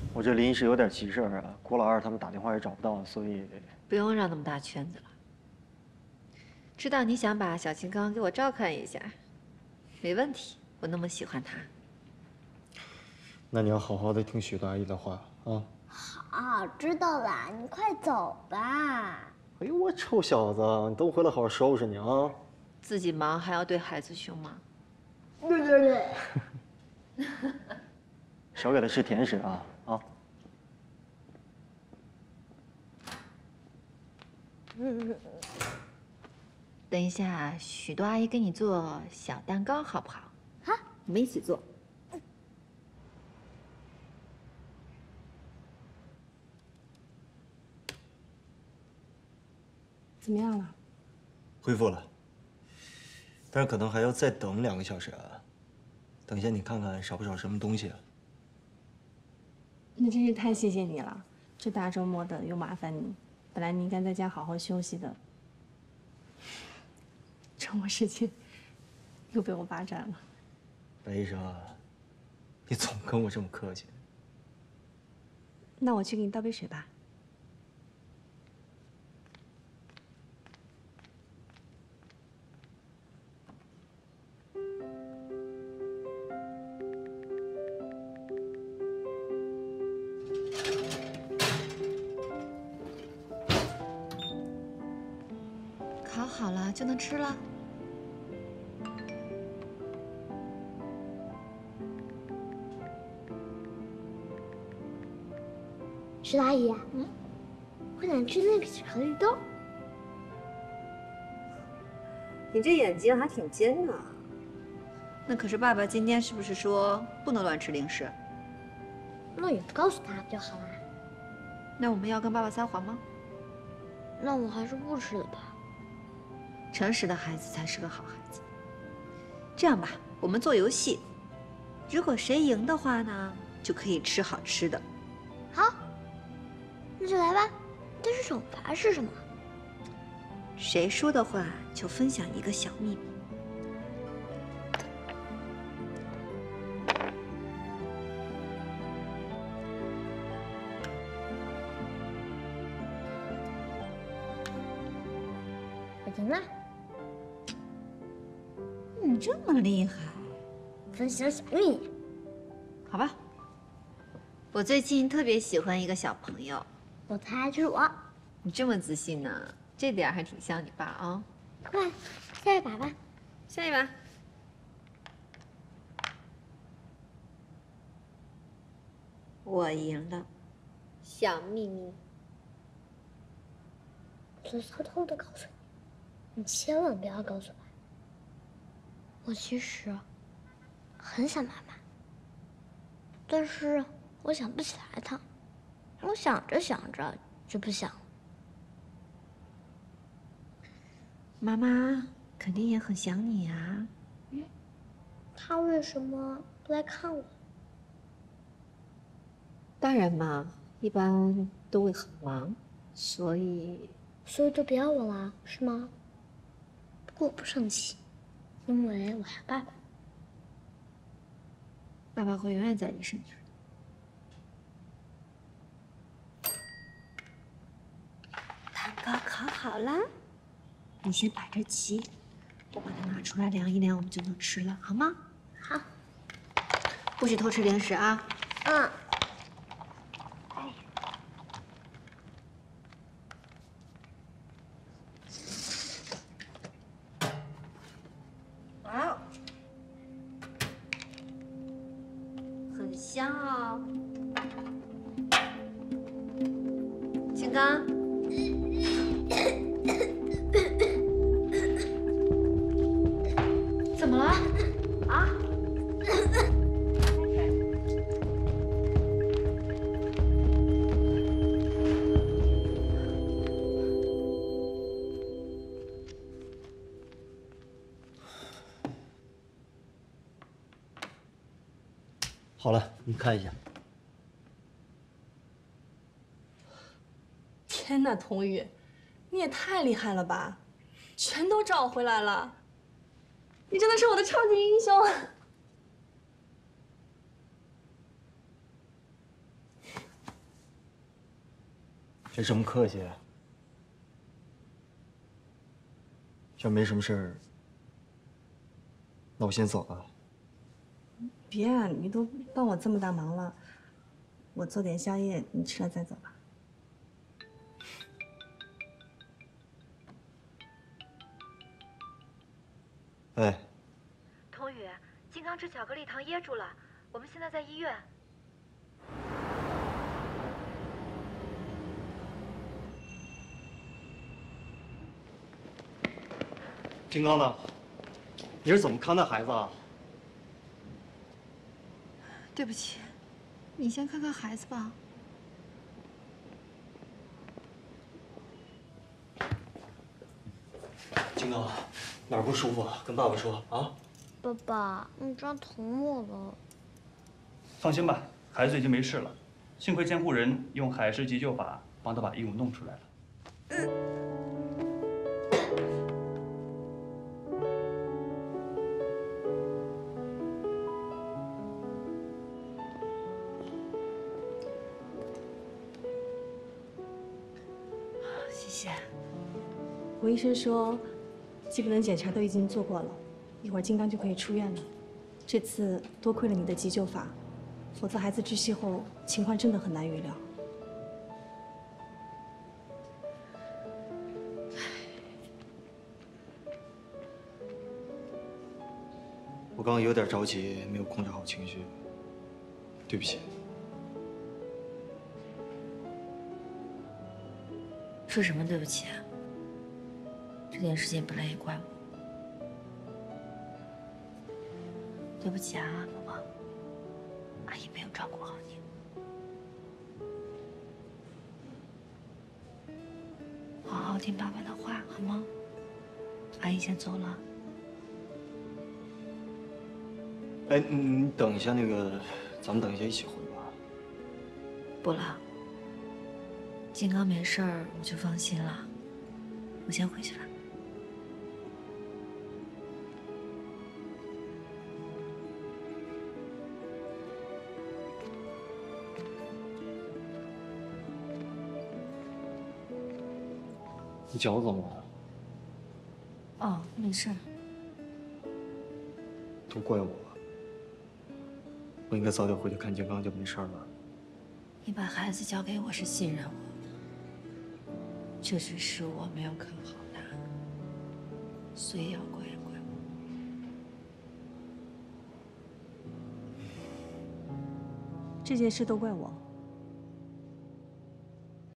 我这临时有点急事儿啊，郭老二他们打电话也找不到，所以不用绕那么大圈子了。知道你想把小金刚给我照看一下，没问题。我那么喜欢他。 那你要好好的听许多阿姨的话啊。 好，知道了，你快走吧。 哎呦，我臭小子，你等我回来好好收拾你啊！ 自己忙还要对孩子凶吗？ 对。 少给他吃甜食啊啊！ 等一下，许多阿姨给你做小蛋糕好不好？ 好， 我们一起做。 怎么样了？ 恢复了，但是可能还要再等2个小时啊。等一下你看看少不少什么东西啊？ 那真是太谢谢你了，这大周末的又麻烦你，本来你应该在家好好休息的，周末时间又被我霸占了。 白医生，你总跟我这么客气。 那我去给你倒杯水吧。 烤好了就能吃了。 石阿姨，我想吃那个巧克力豆。 你这眼睛还挺尖呢。那可是爸爸今天是不是说不能乱吃零食？ 那你告诉他不就好了？ 那我们要跟爸爸撒谎吗？ 那我还是不吃了吧。 诚实的孩子才是个好孩子。这样吧，我们做游戏，如果谁赢的话呢，就可以吃好吃的。 好，那就来吧。但是惩罚是什么？ 谁输的话就分享一个小秘密。 我赢了， 你这么厉害， 分享小秘密。 好吧。我最近特别喜欢一个小朋友。 我猜就是我。 你这么自信呢，这点还挺像你爸啊。 快，下一把吧。 下一把。我赢了。小秘密。 我就偷偷的告诉你，你千万不要告诉爸。我其实很想妈妈，但是我想不起来她，我想着想着就不想了。 妈妈肯定也很想你啊。 她为什么不来看我？ 大人嘛，一般都会很忙，所以都不要我了，是吗？不过我不生气，因为我还有爸爸。 爸爸会永远在你身边。蛋糕烤好了，你先摆着齐，我把它拿出来量一量，我们就能吃了，好吗？ 好。 不许偷吃零食啊！ 嗯。 哇哦，很香哦。金刚，怎么了？啊？ 好了，你看一下。 天哪，童宇，你也太厉害了吧，全都找回来了，你真的是我的超级英雄。 别这么客气。要没什么事儿，那我先走了。 别啊，你都帮我这么大忙了，我做点宵夜，你吃了再走吧。 哎， 童宇，金刚吃巧克力糖噎住了，我们现在在医院。 金刚呢？你是怎么看待孩子啊？ 对不起，你先看看孩子吧。 金刚，哪儿不舒服跟爸爸说啊。 爸爸，你这样疼我了。 放心吧，孩子已经没事了，幸亏监护人用海氏急救法帮他把异物弄出来了。 谢谢。 我医生说，基本的检查都已经做过了，一会儿金刚就可以出院了。这次多亏了你的急救法，否则孩子窒息后情况真的很难预料。 我刚刚有点着急，没有控制好情绪，对不起。 说什么对不起啊？这件事情本来也怪我。对不起啊，萌萌，阿姨没有照顾好你。好好听爸爸的话，好吗？阿姨先走了。 哎，你等一下，咱们等一下一起回吧。 不了，金刚没事儿，我就放心了。我先回去了。 你脚怎么了？ 哦，没事儿。 都怪我，我应该早点回去看金刚，就没事了。 你把孩子交给我是信任我，这只是我没有看好他，所以要怪也怪我。 这件事都怪我。